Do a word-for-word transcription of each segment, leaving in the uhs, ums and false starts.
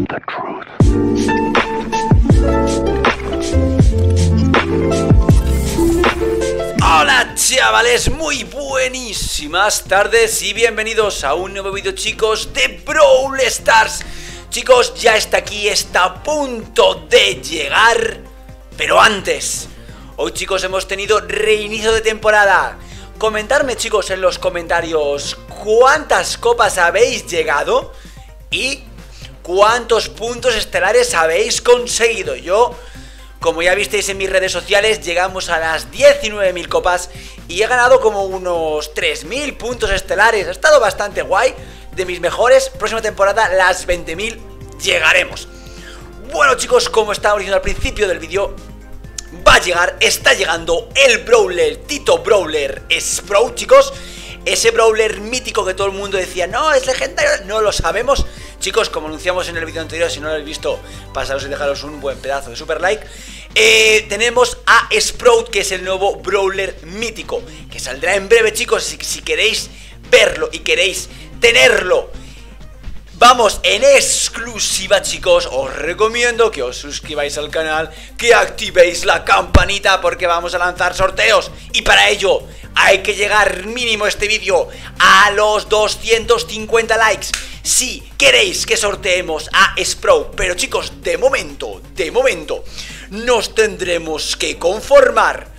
the truth. Hola chavales, muy buenísimas tardes y bienvenidos a un nuevo vídeo, chicos, de Brawl Stars. Chicos, ya está aquí, está a punto de llegar. Pero antes, hoy, chicos, hemos tenido reinicio de temporada. Comentarme, chicos, en los comentarios cuántas copas habéis llegado y cuántos puntos estelares habéis conseguido. Yo, como ya visteis en mis redes sociales, llegamos a las diecinueve mil copas y he ganado como unos tres mil puntos estelares. Ha estado bastante guay, de mis mejores. Próxima temporada, las veinte mil llegaremos. Bueno, chicos, como estaba diciendo al principio del vídeo, va a llegar, está llegando el Brawler, Tito Brawler Sprout, chicos. Ese Brawler mítico que todo el mundo decía, no, es legendario, no lo sabemos. Chicos, como anunciamos en el vídeo anterior, si no lo habéis visto, pasaros y dejaros un buen pedazo de super like. eh, Tenemos a Sprout, que es el nuevo Brawler mítico, que saldrá en breve, chicos. Si, si queréis verlo y queréis tenerlo, vamos, en exclusiva, chicos, os recomiendo que os suscribáis al canal, que activéis la campanita, porque vamos a lanzar sorteos. Y para ello hay que llegar mínimo este vídeo a los doscientos cincuenta likes si queréis que sorteemos a Sprout. Pero, chicos, de momento, de momento nos tendremos que conformar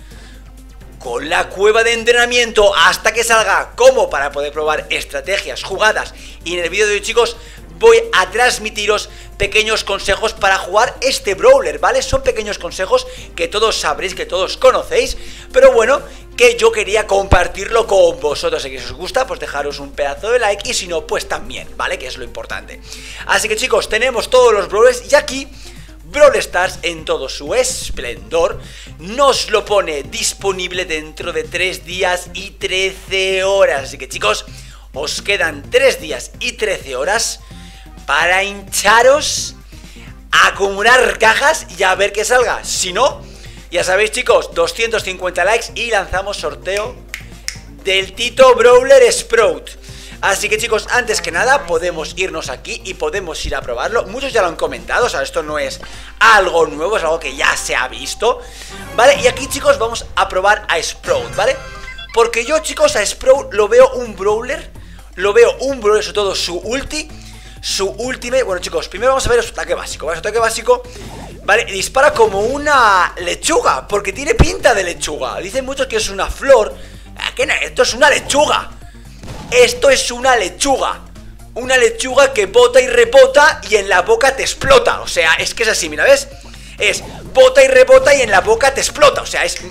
con la cueva de entrenamiento hasta que salga, como para poder probar estrategias, jugadas. Y en el vídeo de hoy, chicos, voy a transmitiros pequeños consejos para jugar este Brawler, ¿vale? Son pequeños consejos que todos sabréis, que todos conocéis, pero bueno, que yo quería compartirlo con vosotros. Si os gusta, pues dejaros un pedazo de like, y si no, pues también, ¿vale? Que es lo importante. Así que, chicos, tenemos todos los Brawlers y aquí Brawl Stars, en todo su esplendor, nos lo pone disponible dentro de tres días y trece horas. Así que, chicos, os quedan tres días y trece horas para hincharos, acumular cajas y a ver qué salga. Si no, ya sabéis, chicos, doscientos cincuenta likes y lanzamos sorteo del Tito Brawler Sprout. Así que, chicos, antes que nada podemos irnos aquí y podemos ir a probarlo. Muchos ya lo han comentado, o sea, esto no es algo nuevo, es algo que ya se ha visto, ¿vale? Y aquí, chicos, vamos a probar a Sprout, ¿vale? Porque yo, chicos, a Sprout lo veo un Brawler, lo veo un Brawler, sobre todo su ulti, su ultimate. Bueno, chicos, primero vamos a ver su ataque básico, ¿vale? Su ataque básico, ¿vale? Dispara como una lechuga, porque tiene pinta de lechuga. Dicen muchos que es una flor. ¿Qué no? Esto es una lechuga. Esto es una lechuga. Una lechuga que bota y rebota y en la boca te explota. O sea, es que es así, mira, ¿ves? Es bota y rebota y en la boca te explota. O sea, es...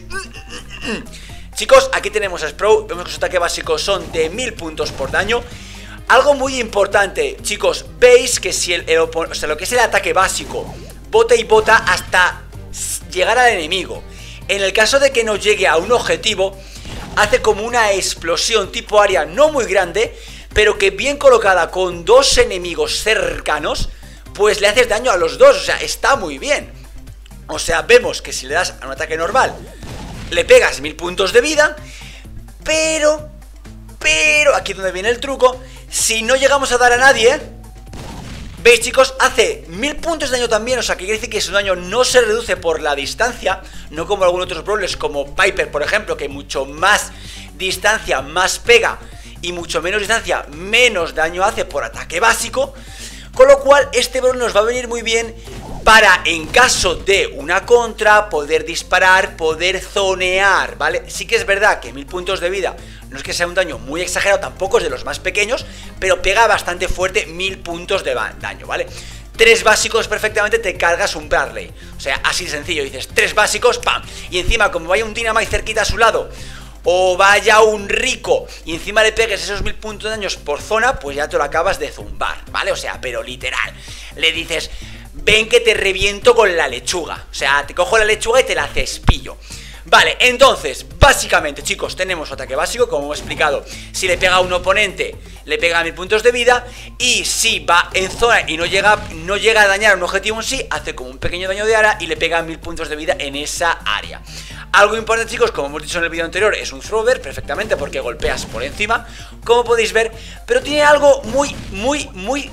Chicos, aquí tenemos a Sprout. Vemos que su ataque básico son de mil puntos por daño. Algo muy importante, chicos, veis que si el, el o sea, lo que es el ataque básico bota y bota hasta llegar al enemigo. En el caso de que no llegue a un objetivo, hace como una explosión tipo área, no muy grande, pero que bien colocada con dos enemigos cercanos, pues le haces daño a los dos. O sea, está muy bien. O sea, vemos que si le das a un ataque normal, le pegas mil puntos de vida, pero, pero, aquí es donde viene el truco, si no llegamos a dar a nadie, ¿veis, chicos? Hace mil puntos de daño también. O sea, que quiere decir que su daño no se reduce por la distancia, no como algunos otros brawlers como Piper, por ejemplo, que mucho más distancia, más pega, y mucho menos distancia, menos daño hace por ataque básico. Con lo cual, este brawler nos va a venir muy bien para, en caso de una contra, poder disparar, poder zonear, ¿vale? Sí que es verdad que mil puntos de vida no es que sea un daño muy exagerado, tampoco es de los más pequeños, pero pega bastante fuerte mil puntos de daño, ¿vale? Tres básicos perfectamente te cargas un Bradley. O sea, así de sencillo, dices tres básicos, ¡pam! Y encima, como vaya un Dynamite cerquita a su lado, o vaya un Rico, y encima le pegues esos mil puntos de daños por zona, pues ya te lo acabas de zumbar, ¿vale? O sea, pero literal, le dices, ven que te reviento con la lechuga. O sea, te cojo la lechuga y te la cespillo. Vale, entonces, básicamente, chicos, tenemos ataque básico, como hemos explicado. Si le pega a un oponente, le pega a mil puntos de vida. Y si va en zona y no llega, no llega a dañar a un objetivo en sí, hace como un pequeño daño de área y le pega a mil puntos de vida en esa área. Algo importante, chicos, como hemos dicho en el vídeo anterior, es un thrower, perfectamente, porque golpeas por encima, como podéis ver. Pero tiene algo muy, muy, muy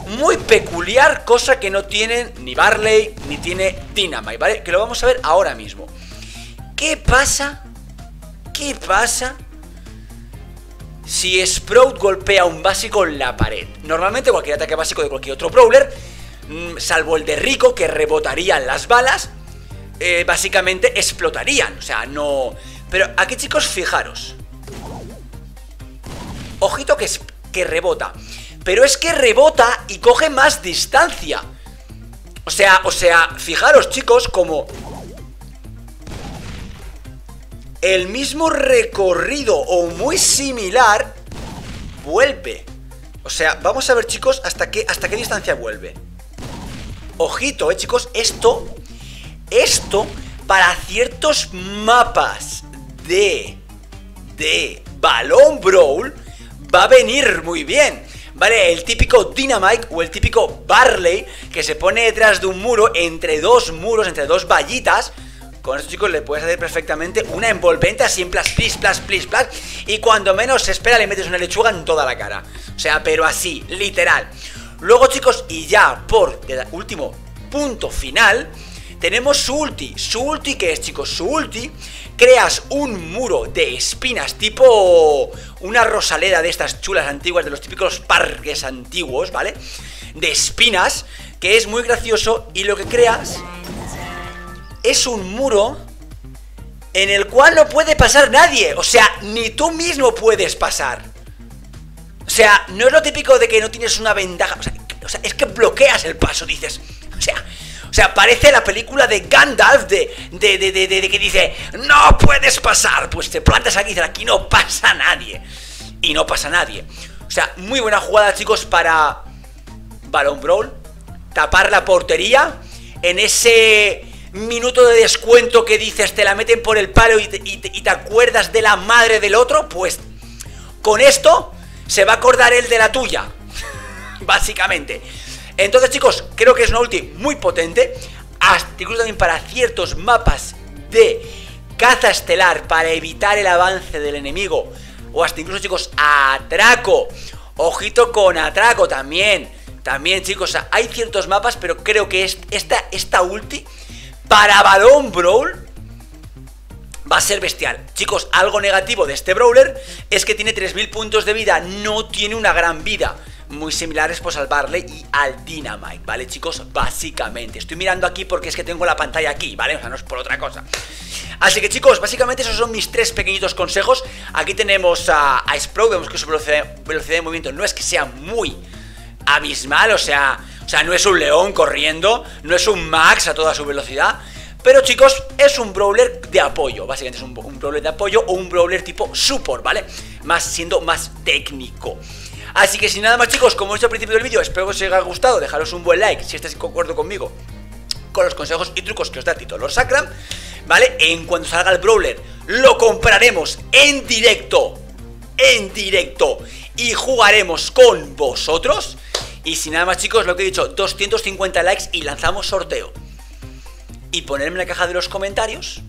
muy peculiar, cosa que no tienen ni Barley ni tiene Dynamite, ¿vale? Que lo vamos a ver ahora mismo. ¿Qué pasa? ¿Qué pasa si Sprout golpea un básico en la pared? Normalmente cualquier ataque básico de cualquier otro brawler, salvo el de Rico, que rebotarían las balas, eh, básicamente explotarían. O sea, no... Pero aquí, chicos, fijaros. Ojito que, es, que rebota. Pero es que rebota y coge más distancia. O sea, o sea, fijaros, chicos, como el mismo recorrido o muy similar vuelve. O sea, vamos a ver, chicos, hasta qué, hasta qué distancia vuelve. Ojito, eh, chicos, esto Esto para ciertos mapas de De Balón Brawl va a venir muy bien, ¿vale? El típico Dynamite o el típico Barley que se pone detrás de un muro, entre dos muros, entre dos vallitas. Con esto, chicos, le puedes hacer perfectamente una envolvente así en plas, plis, plas, plis, plas. Y cuando menos se espera le metes una lechuga en toda la cara. O sea, pero así, literal. Luego, chicos, y ya por último punto final, tenemos su ulti. Su ulti, ¿qué es, chicos? Su ulti, creas un muro de espinas tipo una rosaleda de estas chulas antiguas, de los típicos parques antiguos, ¿vale? De espinas, que es muy gracioso. Y lo que creas es un muro en el cual no puede pasar nadie. O sea, ni tú mismo puedes pasar. O sea, no es lo típico de que no tienes una ventaja. O sea, o sea es que bloqueas el paso, dices. O sea... O sea, parece la película de Gandalf de, de, de, de, de, de que dice, no puedes pasar. Pues te plantas aquí y dices, aquí no pasa nadie. Y no pasa nadie. O sea, muy buena jugada, chicos, para Balón Brawl. Tapar la portería. En ese minuto de descuento que dices, te la meten por el palo y te, y te, y te acuerdas de la madre del otro. Pues con esto se va a acordar él de la tuya. Básicamente. Entonces, chicos, creo que es una ulti muy potente. Hasta incluso también para ciertos mapas de caza estelar, para evitar el avance del enemigo. O hasta incluso, chicos, atraco. Ojito con atraco también. También, chicos, o sea, hay ciertos mapas, pero creo que es, esta, esta ulti para Balón Brawl va a ser bestial. Chicos, algo negativo de este brawler es que tiene tres mil puntos de vida. No tiene una gran vida. Muy similares, pues, al Barley y al Dynamite, ¿vale, chicos? Básicamente, estoy mirando aquí porque es que tengo la pantalla aquí, ¿vale? O sea, no es por otra cosa. Así que, chicos, básicamente esos son mis tres pequeñitos consejos. Aquí tenemos a, a Sprout. Vemos que su velocidad, velocidad de movimiento no es que sea muy abismal, o sea, o sea, no es un león corriendo, no es un Max a toda su velocidad. Pero, chicos, es un brawler de apoyo. Básicamente es un, un brawler de apoyo o un brawler tipo support, ¿vale? Más siendo más técnico. Así que sin nada más, chicos, como he dicho al principio del vídeo, espero que os haya gustado. Dejaros un buen like si estáis de acuerdo conmigo con los consejos y trucos que os da Tito Lord Sacram, ¿vale? En cuanto salga el brawler, lo compraremos en directo, en directo, y jugaremos con vosotros. Y sin nada más, chicos, lo que he dicho, doscientos cincuenta likes y lanzamos sorteo. Y ponerme en la caja de los comentarios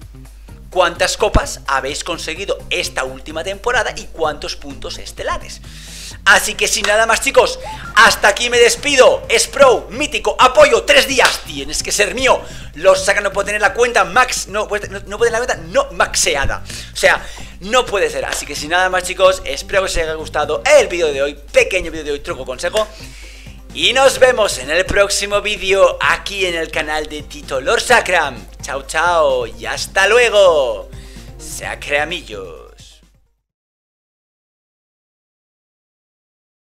cuántas copas habéis conseguido esta última temporada y cuántos puntos estelares. Así que sin nada más, chicos, hasta aquí me despido. Sprout, mítico, apoyo, tres días. Tienes que ser mío. Los sacan, no puede tener la cuenta max, no, no, no puede tener la cuenta no maxeada. O sea, no puede ser. Así que sin nada más, chicos, espero que os haya gustado el vídeo de hoy. Pequeño vídeo de hoy, truco, consejo. Y nos vemos en el próximo vídeo aquí en el canal de Tito Lord Sacram. Chao, chao y hasta luego. Sacramillo.